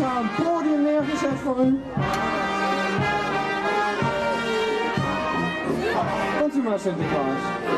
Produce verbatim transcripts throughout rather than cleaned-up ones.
extra een podium neergezet voor u. Komt u maar, Sinterklaas.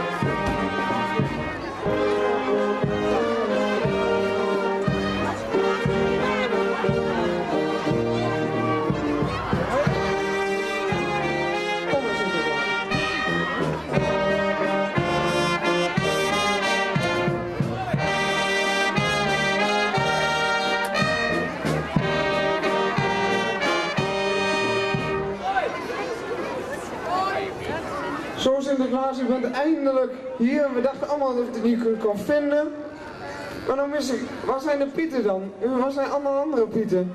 Zo, Sinterklaas, u bent eindelijk hier. We dachten allemaal dat ik het niet kon vinden. Maar dan wist ik, waar zijn de Pieten dan? Waar zijn allemaal andere Pieten?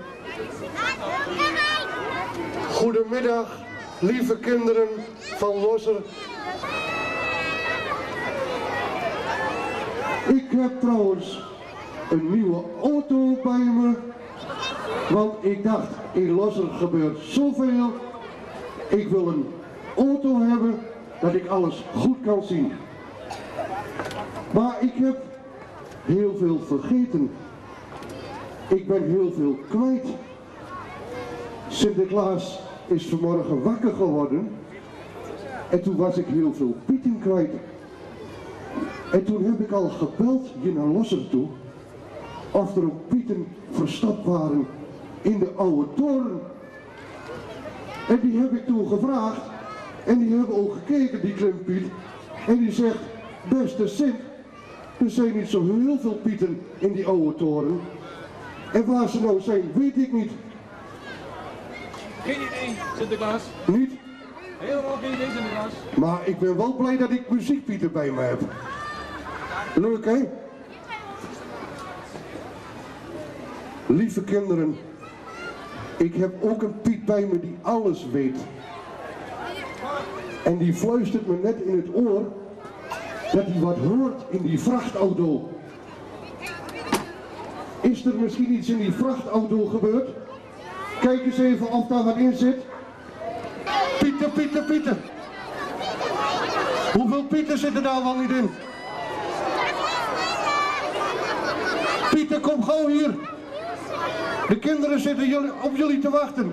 Goedemiddag, lieve kinderen van Losser. Ik heb trouwens een nieuwe auto bij me. Want ik dacht, in Losser gebeurt zoveel. Ik wil een auto hebben dat ik alles goed kan zien. Maar ik heb heel veel vergeten. Ik ben heel veel kwijt. Sinterklaas is vanmorgen wakker geworden. En toen was ik heel veel pieten kwijt. En toen heb ik al gebeld hier naar Losser toe. Of er ook pieten verstopt waren in de oude toren. En die heb ik toen gevraagd. En die hebben ook gekeken, die klimpiet. En die zegt, beste Sint, er zijn niet zo heel veel pieten in die oude toren. En waar ze nou zijn, weet ik niet. Geen idee, Sinterklaas. Niet? Helemaal geen idee, Sinterklaas. Maar ik ben wel blij dat ik muziekpieten bij me heb. Leuk, hè? Lieve kinderen, ik heb ook een Piet bij me die alles weet. En die fluistert me net in het oor dat hij wat hoort in die vrachtauto. Is er misschien iets in die vrachtauto gebeurd? Kijk eens even of daar wat in zit. Pieter, Pieter, Pieter. Hoeveel Pieter zitten daar wel niet in? Pieter, kom gauw hier. De kinderen zitten jullie, op jullie te wachten.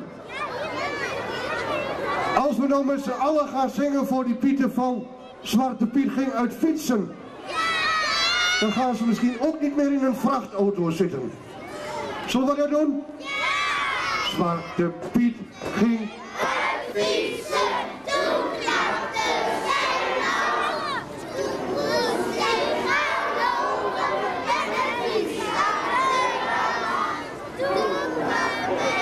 Als we nou met z'n allen gaan zingen voor die Pieter van Zwarte Piet ging uit fietsen, dan gaan ze misschien ook niet meer in een vrachtauto zitten. Zullen we dat doen? Zwarte Piet ging uit fietsen, toen klapte zijn af. Toen moest hij gaan lopen en de fiets achteraan. Toen kwam hij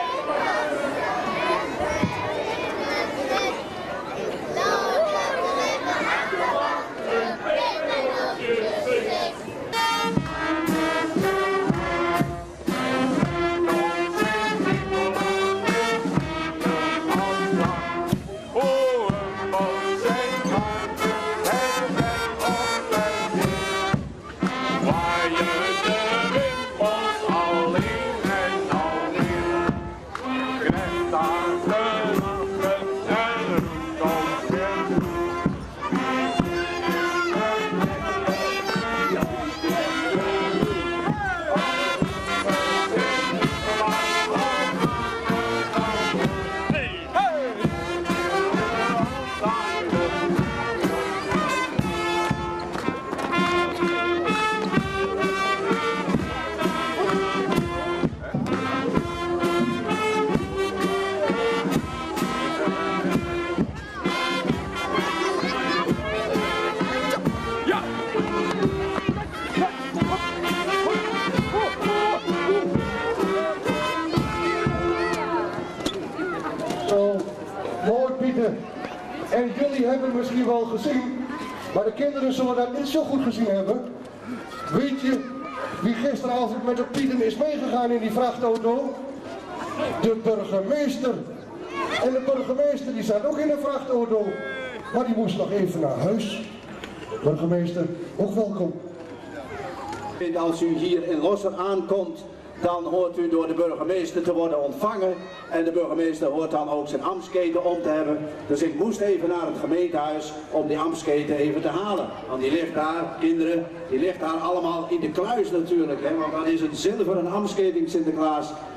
en jullie hebben misschien wel gezien, maar de kinderen zullen dat niet zo goed gezien hebben. Weet je wie gisteravond met de Pieten is meegegaan in die vrachtauto? De burgemeester. En de burgemeester die zat ook in een vrachtauto, maar die moest nog even naar huis. Burgemeester, ook welkom. Als u hier in Losser aankomt, dan hoort u door de burgemeester te worden ontvangen. En de burgemeester hoort dan ook zijn ambtsketen om te hebben. Dus ik moest even naar het gemeentehuis om die ambtsketen even te halen. Want die ligt daar, kinderen, die ligt daar allemaal in de kluis natuurlijk. Hè? Want dan is het zilveren ambtsketen Sinterklaas.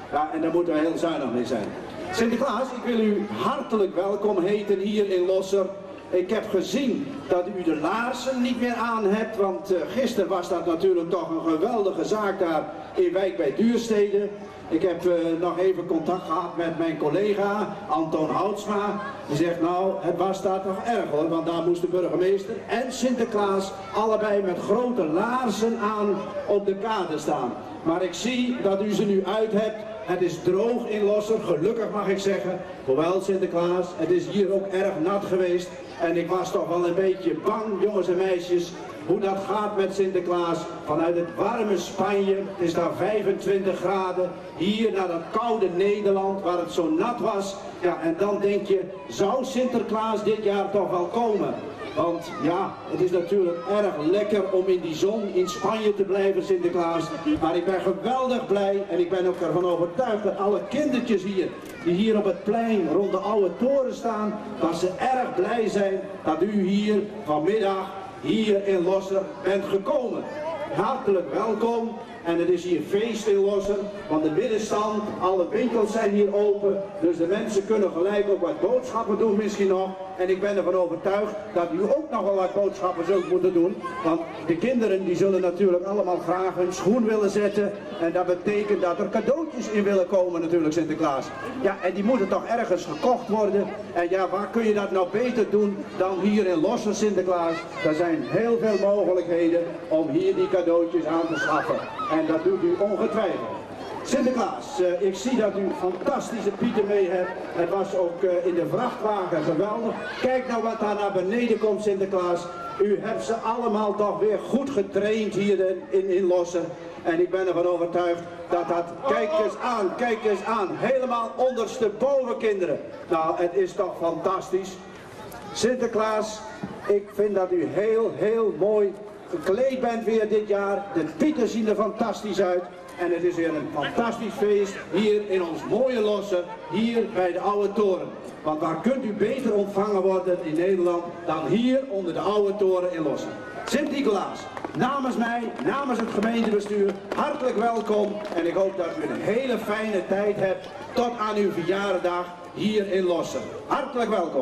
Ja, en daar moeten we heel zuinig mee zijn. Sinterklaas, ik wil u hartelijk welkom heten hier in Losser. Ik heb gezien dat u de laarzen niet meer aan hebt, want uh, gisteren was dat natuurlijk toch een geweldige zaak daar in Wijk bij Duurstede. Ik heb uh, nog even contact gehad met mijn collega Anton Houtsma. Die zegt nou, het was daar toch erg hoor, want daar moest de burgemeester en Sinterklaas allebei met grote laarzen aan op de kade staan. Maar ik zie dat u ze nu uit hebt. Het is droog in Losser, gelukkig mag ik zeggen. Hoewel Sinterklaas, het is hier ook erg nat geweest. En ik was toch wel een beetje bang, jongens en meisjes, hoe dat gaat met Sinterklaas. Vanuit het warme Spanje, het is daar vijfentwintig graden. Hier naar dat koude Nederland, waar het zo nat was. Ja, en dan denk je, zou Sinterklaas dit jaar toch wel komen? Want ja, het is natuurlijk erg lekker om in die zon in Spanje te blijven, Sinterklaas. Maar ik ben geweldig blij en ik ben ook ervan overtuigd dat alle kindertjes hier, die hier op het plein rond de oude toren staan, dat ze erg blij zijn dat u hier vanmiddag, hier in Losser, bent gekomen. Hartelijk welkom. En het is hier feest in Losser, want de middenstand, alle winkels zijn hier open. Dus de mensen kunnen gelijk ook wat boodschappen doen misschien nog. En ik ben ervan overtuigd dat u ook nog wel wat boodschappen zult moeten doen. Want de kinderen die zullen natuurlijk allemaal graag hun schoen willen zetten. En dat betekent dat er cadeautjes in willen komen natuurlijk, Sinterklaas. Ja, en die moeten toch ergens gekocht worden. En ja, waar kun je dat nou beter doen dan hier in Losser, Sinterklaas? Er zijn heel veel mogelijkheden om hier die cadeautjes aan te schaffen. En dat doet u ongetwijfeld. Sinterklaas, uh, ik zie dat u fantastische pieten mee hebt. Het was ook uh, in de vrachtwagen geweldig. Kijk nou wat daar naar beneden komt, Sinterklaas. U hebt ze allemaal toch weer goed getraind hier in, in Losser. En ik ben ervan overtuigd dat dat, kijk eens aan, kijk eens aan, helemaal ondersteboven kinderen. Nou, het is toch fantastisch. Sinterklaas, ik vind dat u heel, heel mooi gekleed bent weer dit jaar. De pieten zien er fantastisch uit. En het is weer een fantastisch feest hier in ons mooie Losser, hier bij de Oude Toren. Want waar kunt u beter ontvangen worden in Nederland dan hier onder de Oude Toren in Losser. Sint-Nicolaas, namens mij, namens het gemeentebestuur, hartelijk welkom. En ik hoop dat u een hele fijne tijd hebt tot aan uw verjaardag hier in Losser. Hartelijk welkom.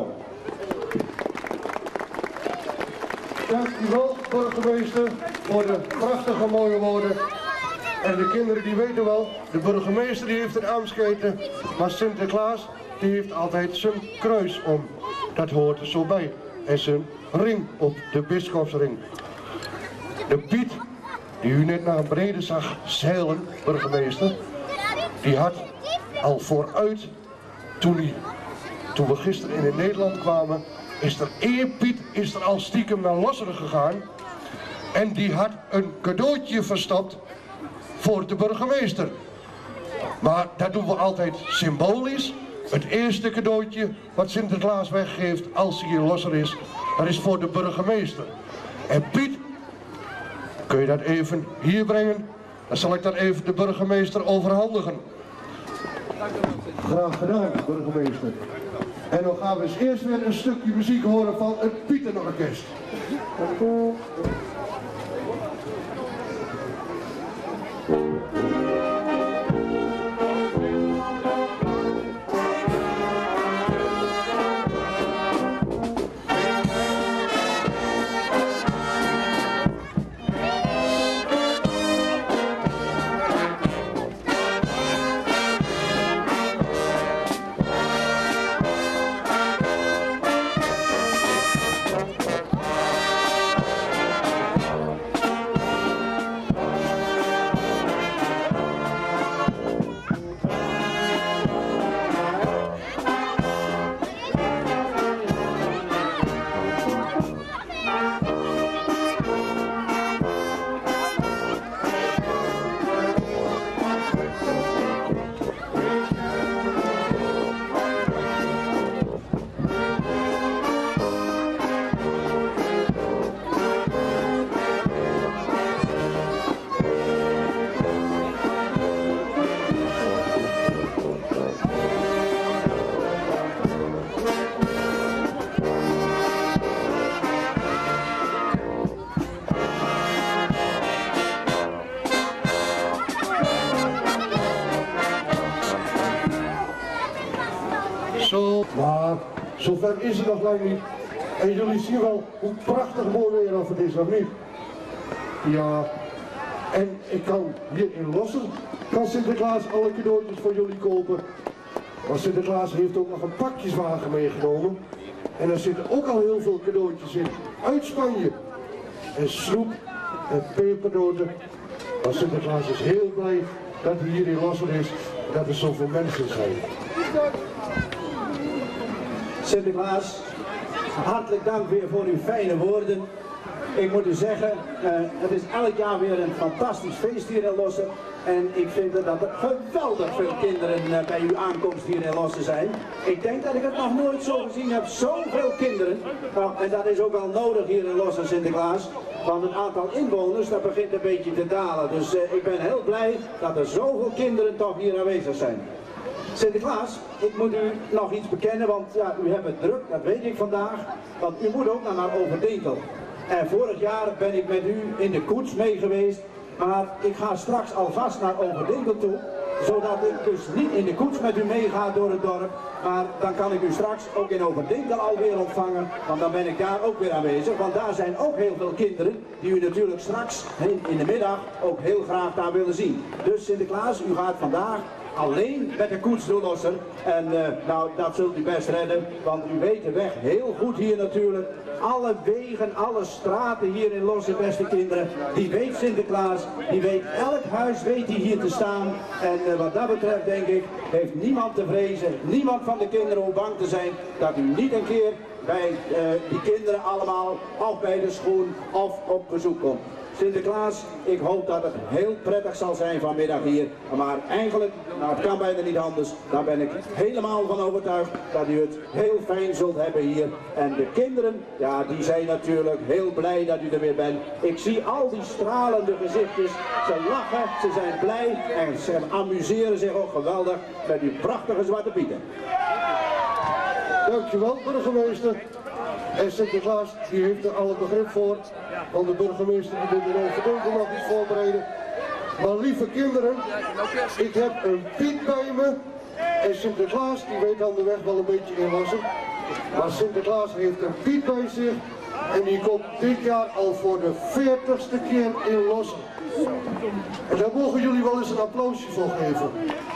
Dankjewel, burgemeester, voor de prachtige mooie woorden. En de kinderen die weten wel, de burgemeester die heeft een ambtsketen, maar Sinterklaas die heeft altijd zijn kruis om. Dat hoort er zo bij. En zijn ring op de bisschopsring. De Piet, die u net naar beneden zag zeilen, burgemeester, die had al vooruit, toen, hij, toen we gisteren in Nederland kwamen, is er één Piet is er al stiekem naar Losser gegaan. En die had een cadeautje verstopt voor de burgemeester. Maar dat doen we altijd symbolisch. Het eerste cadeautje wat Sinterklaas weggeeft als hij in Losser is, dat is voor de burgemeester. En Piet, kun je dat even hier brengen? Dan zal ik dat even de burgemeester overhandigen. Graag gedaan, burgemeester. En dan gaan we eens eerst weer een stukje muziek horen van het Pietenorkest. Zover is het nog lang niet. En jullie zien wel hoe prachtig mooi weer of het is, of niet? Ja, en ik kan hier in Losser, kan Sinterklaas alle cadeautjes voor jullie kopen. Maar Sinterklaas heeft ook nog een pakjeswagen meegenomen. En er zitten ook al heel veel cadeautjes in, uit Spanje. En snoep en pepernoten. Maar Sinterklaas is heel blij dat hij hier in Losser is, dat er zoveel mensen zijn. Sinterklaas, hartelijk dank weer voor uw fijne woorden. Ik moet u zeggen, uh, het is elk jaar weer een fantastisch feest hier in Losser. En ik vind dat er geweldig veel kinderen uh, bij uw aankomst hier in Losser zijn. Ik denk dat ik het nog nooit zo gezien heb, zoveel kinderen. Nou, en dat is ook wel nodig hier in Losser, Sinterklaas. Want het aantal inwoners, dat begint een beetje te dalen. Dus uh, ik ben heel blij dat er zoveel kinderen toch hier aanwezig zijn. Sinterklaas, ik moet u nog iets bekennen, want ja, u hebt het druk, dat weet ik vandaag. Want u moet ook naar Overdinkel. En vorig jaar ben ik met u in de koets mee geweest, maar ik ga straks alvast naar Overdinkel toe, zodat ik dus niet in de koets met u meega door het dorp, maar dan kan ik u straks ook in Overdinkel alweer ontvangen, want dan ben ik daar ook weer aanwezig, want daar zijn ook heel veel kinderen die u natuurlijk straks in de middag ook heel graag daar willen zien. Dus Sinterklaas, u gaat vandaag alleen met de koets door Losser. En uh, nou, dat zult u best redden, want u weet de weg heel goed hier natuurlijk. Alle wegen, alle straten hier in Losser, beste kinderen, die weet Sinterklaas, die weet elk huis weet hij hier te staan. En uh, wat dat betreft denk ik, heeft niemand te vrezen, niemand van de kinderen om bang te zijn dat u niet een keer bij uh, die kinderen allemaal, of bij de schoen, of op bezoek komt. Sinterklaas, ik hoop dat het heel prettig zal zijn vanmiddag hier. Maar eigenlijk, nou het kan bijna niet anders, daar ben ik helemaal van overtuigd dat u het heel fijn zult hebben hier. En de kinderen, ja die zijn natuurlijk heel blij dat u er weer bent. Ik zie al die stralende gezichtjes, ze lachen, ze zijn blij en ze amuseren zich ook geweldig met uw prachtige Zwarte Pieten. Dankjewel, burgemeester. En Sinterklaas, die heeft er alle begrip voor, want de burgemeester moet er Overdinkel nog iets voorbereiden. Maar lieve kinderen, ik heb een Piet bij me. En Sinterklaas, die weet dan de weg wel een beetje inwassen. Maar Sinterklaas heeft een Piet bij zich. En die komt dit jaar al voor de veertigste keer in Losser. En daar mogen jullie wel eens een applausje voor geven.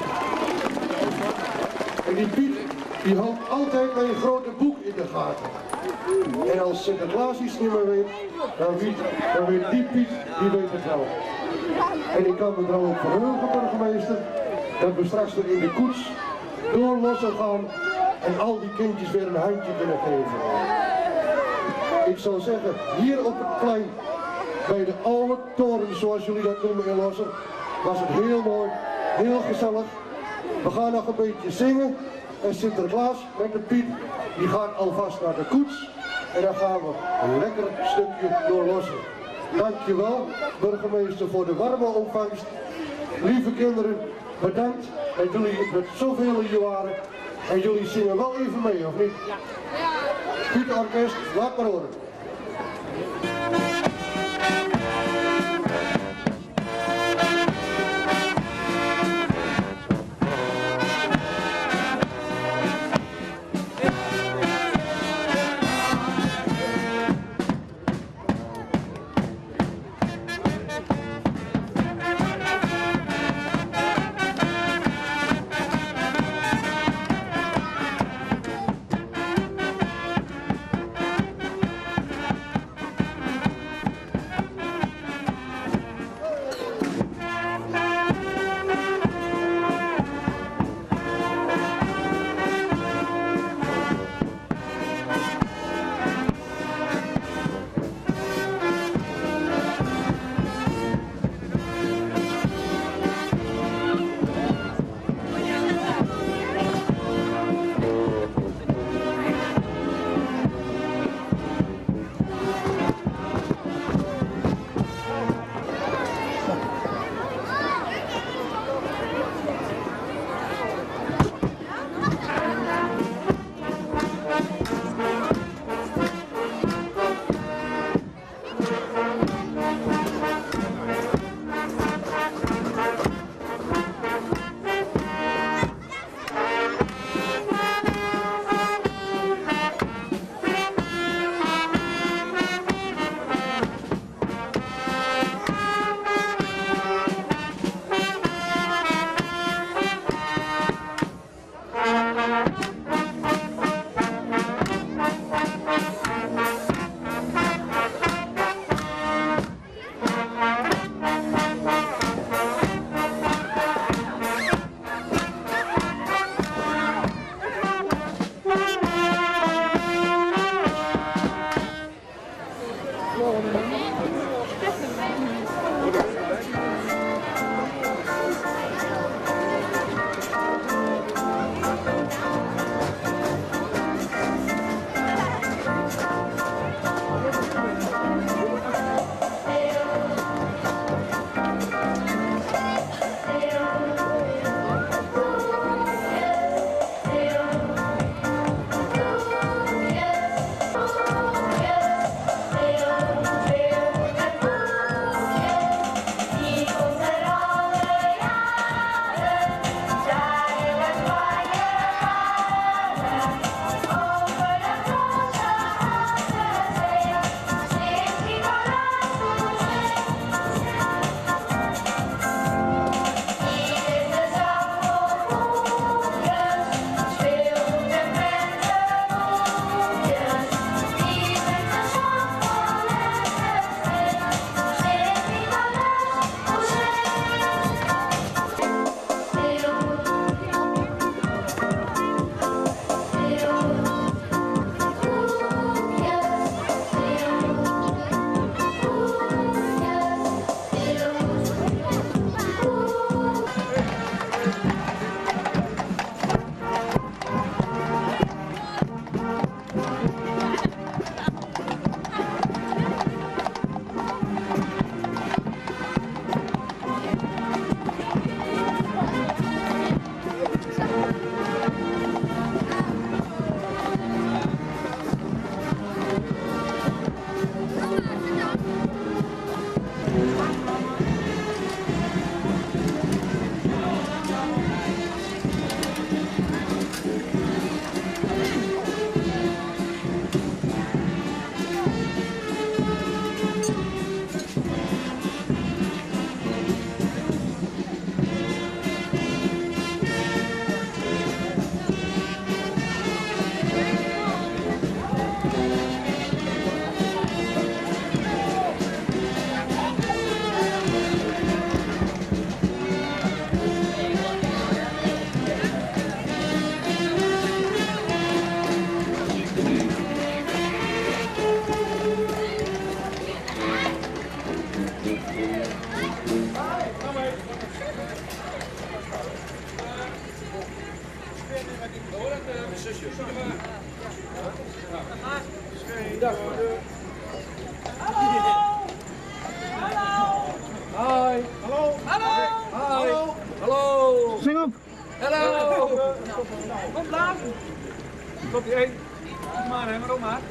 En die Piet, die houdt altijd mijn grote boek in de gaten. En als Sinterklaas iets niet meer weet, dan weet, dan weet die Piet, die weet het wel. En ik kan me er ook verheugen, burgemeester, dat we straks weer in de koets door Losser gaan en al die kindjes weer een handje kunnen geven. Ik zou zeggen, hier op het plein, bij de oude toren, zoals jullie dat noemen in Losser, was het heel mooi, heel gezellig. We gaan nog een beetje zingen. En Sinterklaas met de Piet, die gaat alvast naar de koets. En dan gaan we een lekker stukje door Losser. Dankjewel, burgemeester, voor de warme ontvangst. Lieve kinderen, bedankt dat jullie het met zoveel hier waren. En jullie zingen wel even mee, of niet? Ja. Piet Orkest, laat maar horen. Komt die één. Kom maar, hè, maar ook maar.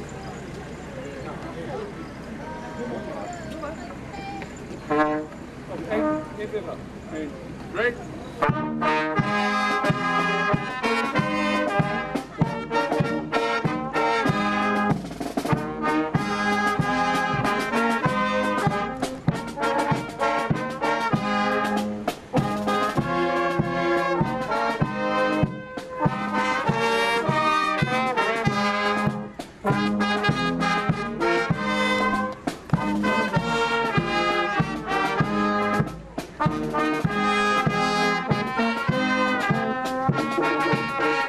Komt die één. Eén weer van. Eén. Break. Thank you.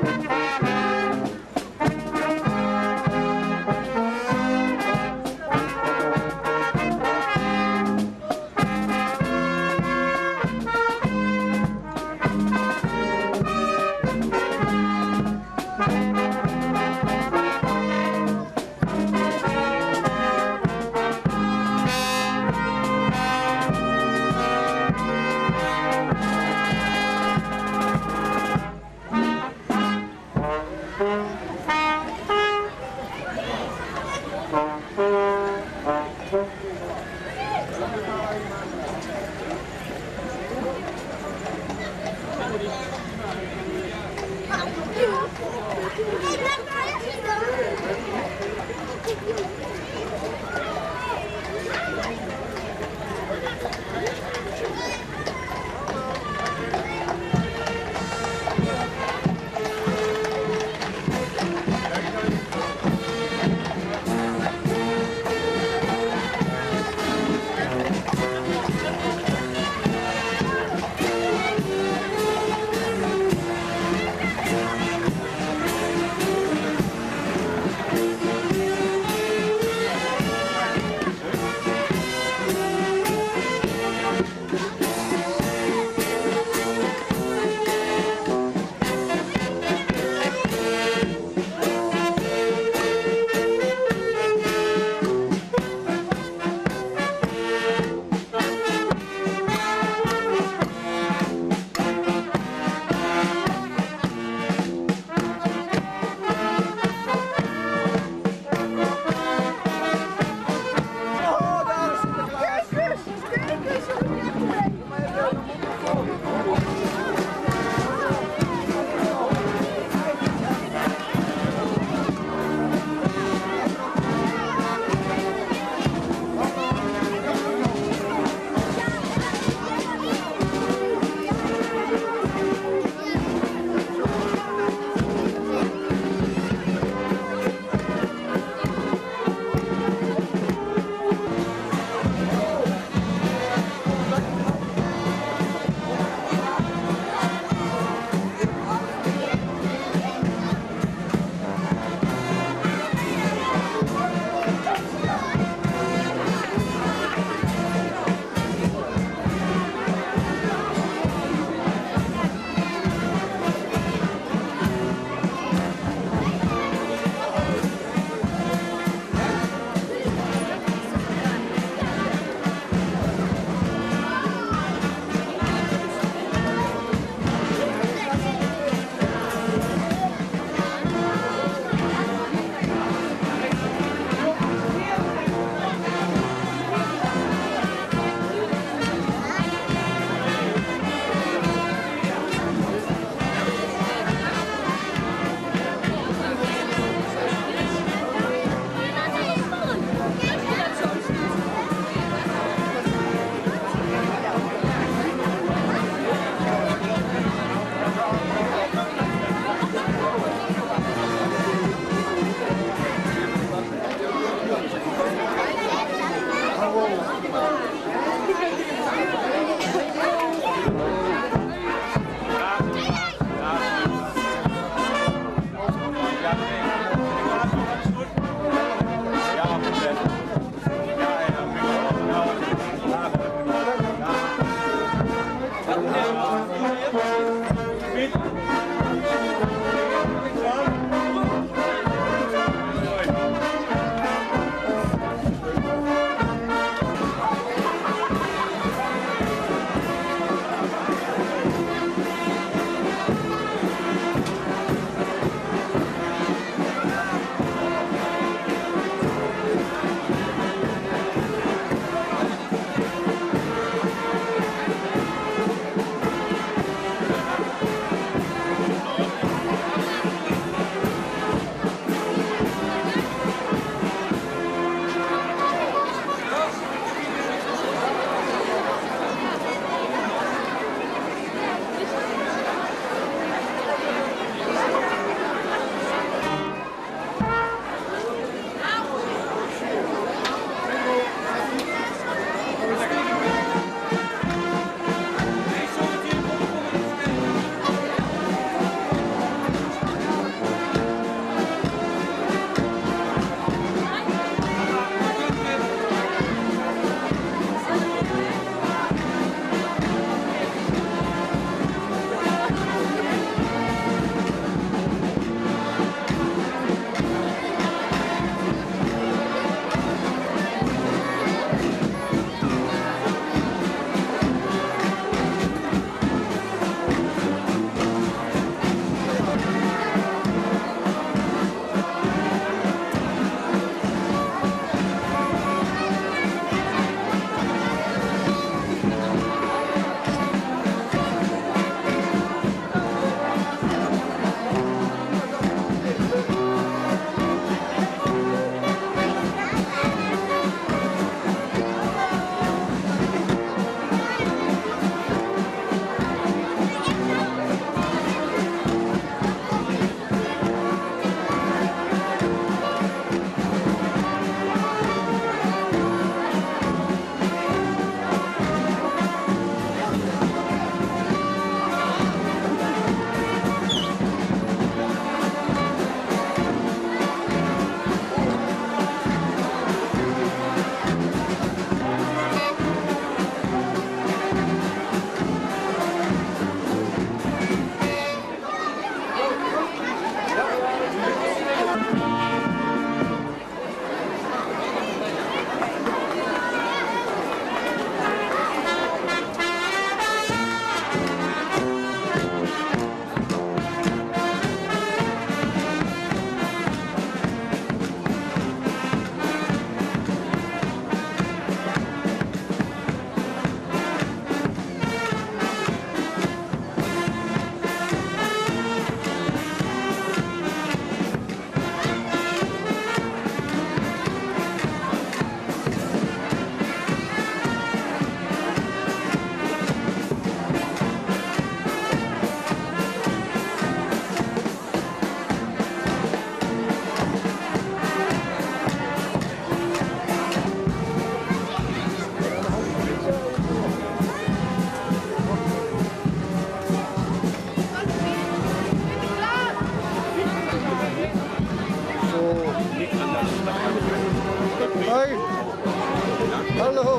Hallo.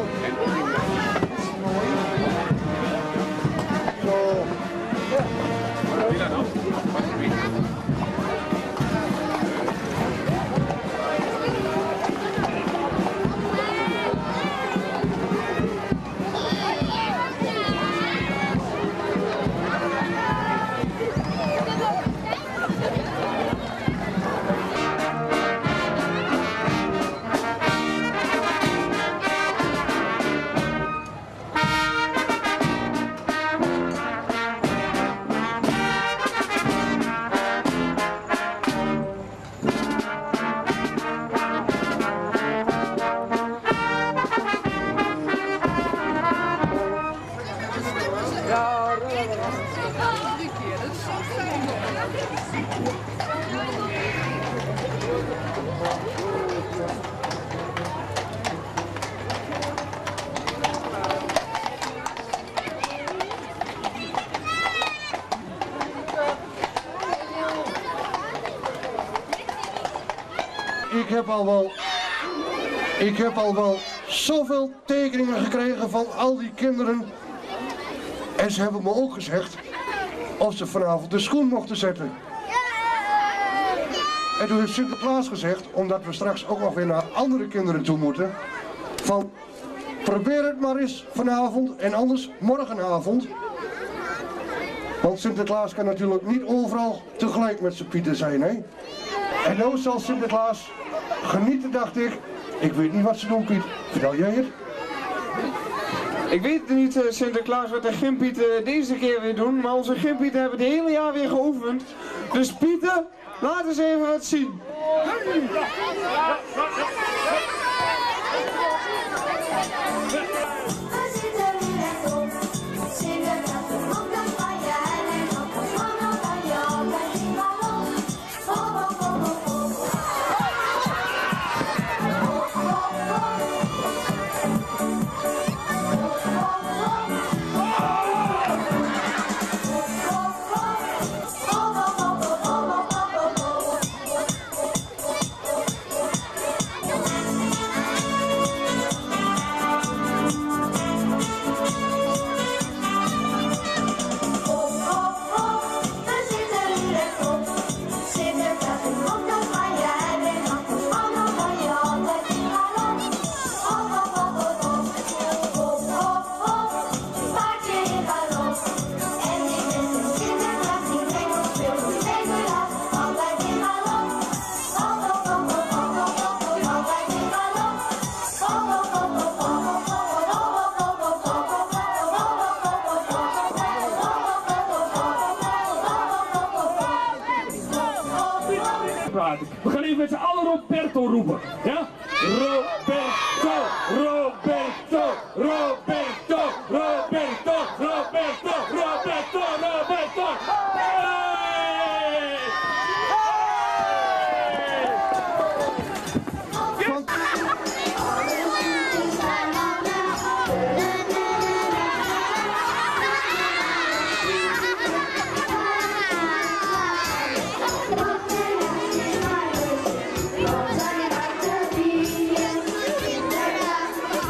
Zo. Ik heb al wel, ik heb al wel zoveel tekeningen gekregen van al die kinderen. En ze hebben me ook gezegd of ze vanavond de schoen mochten zetten. En toen heeft Sinterklaas gezegd, omdat we straks ook nog weer naar andere kinderen toe moeten, van probeer het maar eens vanavond en anders morgenavond. Want Sinterklaas kan natuurlijk niet overal tegelijk met zijn Pieten zijn, hè? En nou zal Sinterklaas genieten, dacht ik. Ik weet niet wat ze doen, Piet. Vertel jij het? Ik weet het niet, Sinterklaas, wat de Gimpieten deze keer weer doen, maar onze Gimpieten hebben het hele jaar weer geoefend. Dus Pieten, laat eens even wat zien. We gaan even met z'n allen Roberto roepen. Ja? Roberto, Roberto, Roberto, Roberto, Roberto, Roberto, Roberto. Hey! Hey!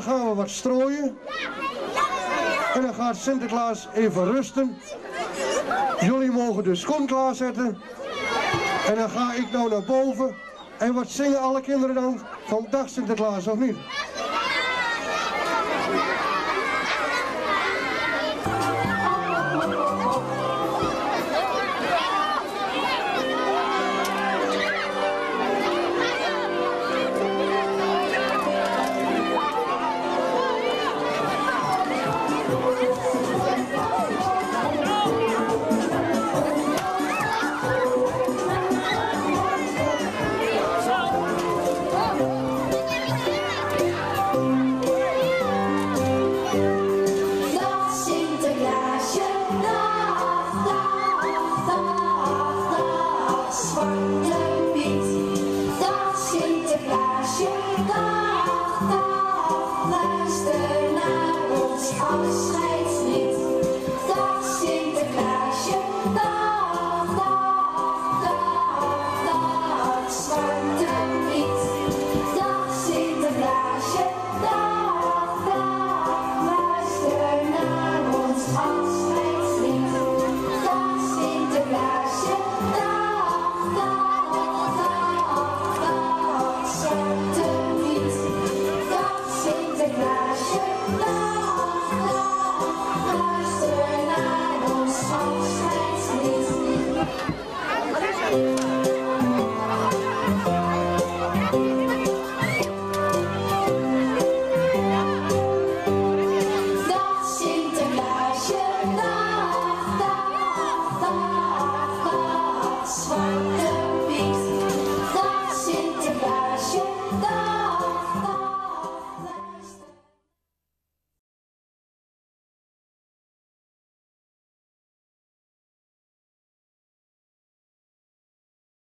dan gaan we wat strooien. En dan gaat Sinterklaas even rusten. Jullie mogen de schoen klaarzetten. En dan ga ik nou naar boven. En wat zingen alle kinderen dan? Van dag Sinterklaas, of niet?